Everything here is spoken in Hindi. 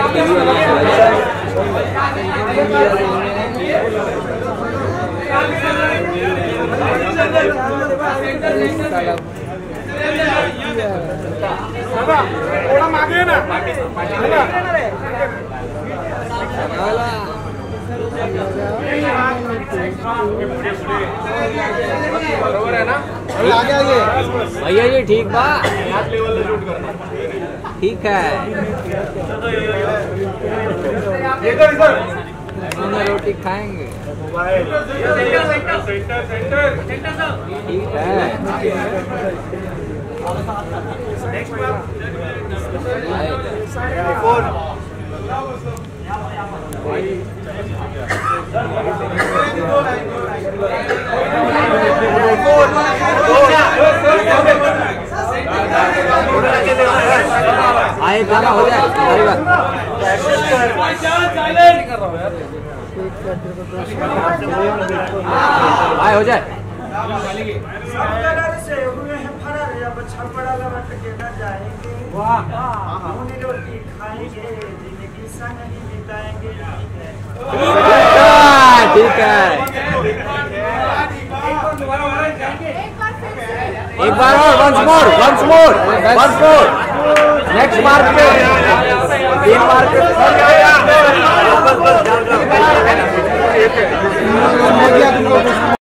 थोड़ा मागे ना बरोबर है ना। आगे आगे भैया जी ठीक बा, ठीक है। रोटी खाएंगे, ठीक है। आए गाना हो जाए, आए हो जाए। ठीक है, एक बार और, once more, next mark पे 3 मार्क पे